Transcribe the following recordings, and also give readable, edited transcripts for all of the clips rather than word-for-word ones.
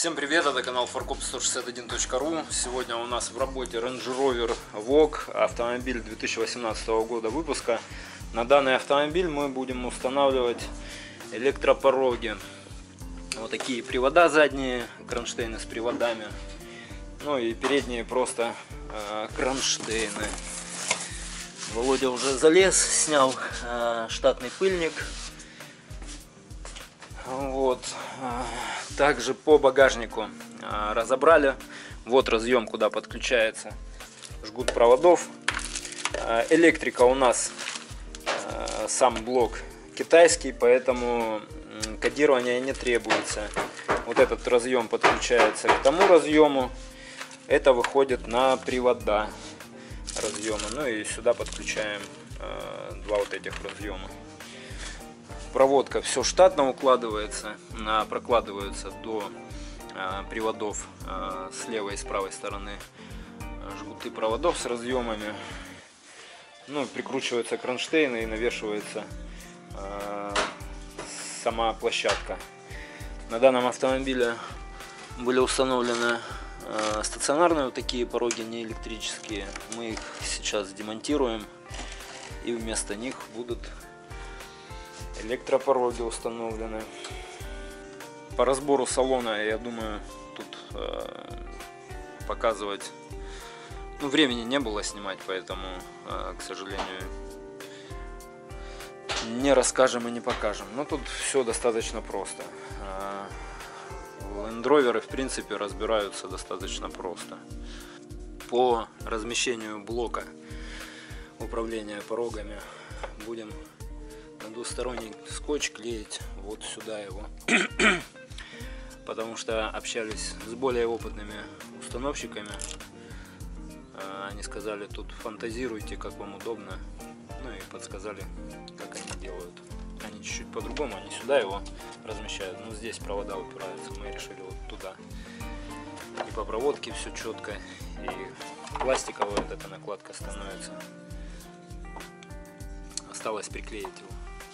Всем привет, это канал farkop161.ru. Сегодня у нас в работе Range Rover Vogue, автомобиль 2018 года выпуска. На данный автомобиль мы будем устанавливать электропороги. Вот такие привода задние, кронштейны с приводами. Ну и передние просто кронштейны. Володя уже залез, снял штатный пыльник. Вот. Также по багажнику разобрали. Вот разъем, куда подключается жгут проводов. Электрика у нас сам блок китайский, поэтому кодирование не требуется. Вот этот разъем подключается к тому разъему. Это выходит на привода разъема. Ну и сюда подключаем два вот этих разъема. Проводка все штатно укладывается, прокладываются до приводов с левой и с правой стороны жгуты проводов с разъемами. Ну, прикручиваются кронштейны и навешивается сама площадка. На данном автомобиле были установлены стационарные вот такие пороги, не электрические. Мы их сейчас демонтируем, и вместо них будут электропороги установлены. По разбору салона, я думаю, тут показывать времени не было снимать, поэтому, к сожалению, не расскажем и не покажем. Но тут все достаточно просто. Land Rover в принципе разбираются достаточно просто. По размещению блока управления порогами будем на двусторонний скотч клеить вот сюда его, потому что общались с более опытными установщиками. Они сказали, тут фантазируйте, как вам удобно. Ну и подсказали, как они делают. Они чуть-чуть по-другому, они сюда его размещают, но здесь провода упираются, мы решили вот туда. И по проводке все четко, и пластиковая вот эта накладка становится. Осталось приклеить его.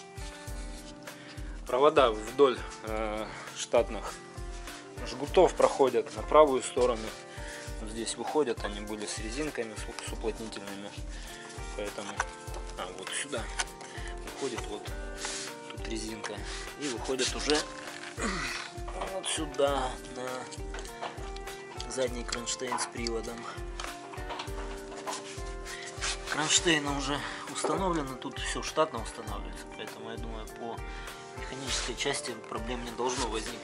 Провода вдоль штатных жгутов проходят на правую сторону. Вот здесь выходят, они были с резинками, с уплотнительными, поэтому вот сюда выходит вот тут резинка, и выходят уже вот сюда на задний кронштейн с приводом. Кронштейны уже установлены, тут все штатно устанавливается, поэтому я думаю, по механической части проблем не должно возникнуть.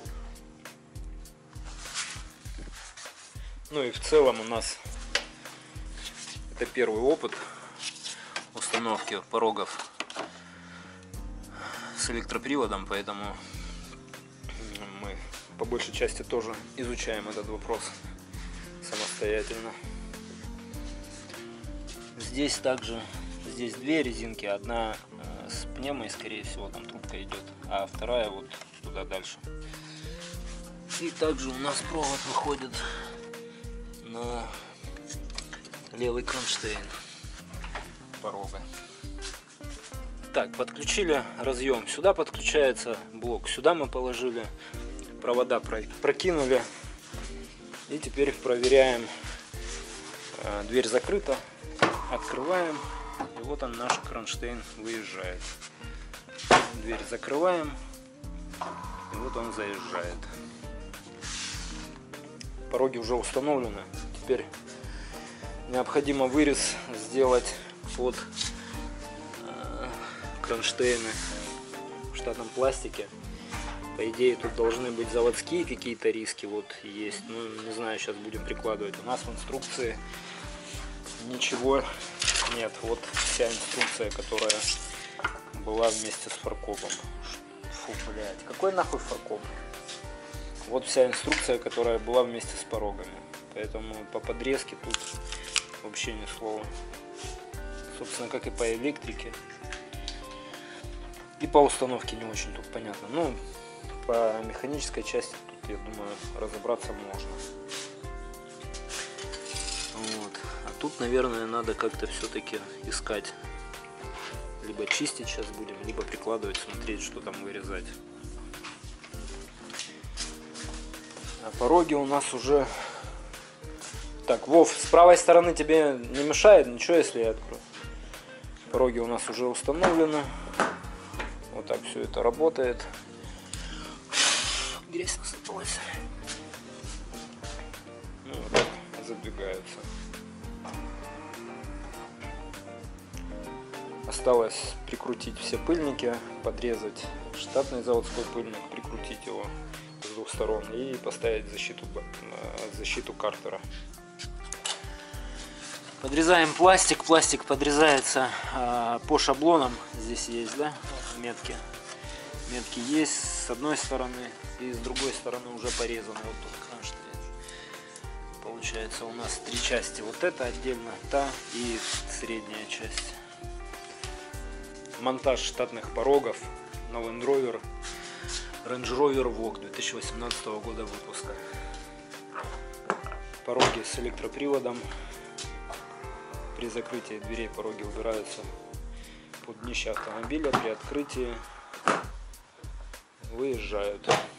Ну и в целом у нас это первый опыт установки порогов с электроприводом, поэтому мы по большей части тоже изучаем этот вопрос самостоятельно. Здесь также две резинки, одна с пневмой, скорее всего, там трубка идет, а вторая вот туда дальше. И также у нас провод выходит на левый кронштейн порога. Так, подключили разъем, сюда подключается блок, сюда мы положили, провода прокинули, и теперь проверяем. Дверь закрыта, открываем, и вот он, наш кронштейн выезжает. Дверь закрываем, и вот он заезжает. Пороги уже установлены. Теперь необходимо вырез сделать под кронштейны в штатном пластике. По идее тут должны быть заводские какие-то риски, вот есть. Ну, не знаю, сейчас будем прикладывать. У нас в инструкции ничего нет. Вот вся инструкция, которая была вместе с фаркопом. Фу, блядь, какой нахуй фаркоп? Вот вся инструкция, которая была вместе с порогами. Поэтому по подрезке тут вообще ни слова. Собственно, как и по электрике. И по установке не очень тут понятно. Ну, по механической части тут, я думаю, разобраться можно. Вот. А тут, наверное, надо как-то все-таки искать. Либо чистить сейчас будем, либо прикладывать, смотреть, что там вырезать. А пороги у нас уже... Так, Вов, с правой стороны тебе не мешает ничего, если я открою? Пороги у нас уже установлены. Вот так все это работает. Грязь насыпалась. Ну, вот так задвигаются. Осталось прикрутить все пыльники, подрезать штатный заводской пыльник, прикрутить его с двух сторон и поставить защиту картера. Подрезаем пластик. Пластик подрезается по шаблонам. Здесь есть, да, метки. Метки есть с одной стороны и с другой стороны уже порезаны. Вот тут, конечно, получается у нас 3 части. Вот это отдельно, та и средняя часть. Монтаж штатных порогов на Land Rover Range Rover Vogue 2018 года выпуска. Пороги с электроприводом. При закрытии дверей пороги убираются под днище автомобиля. При открытии выезжают.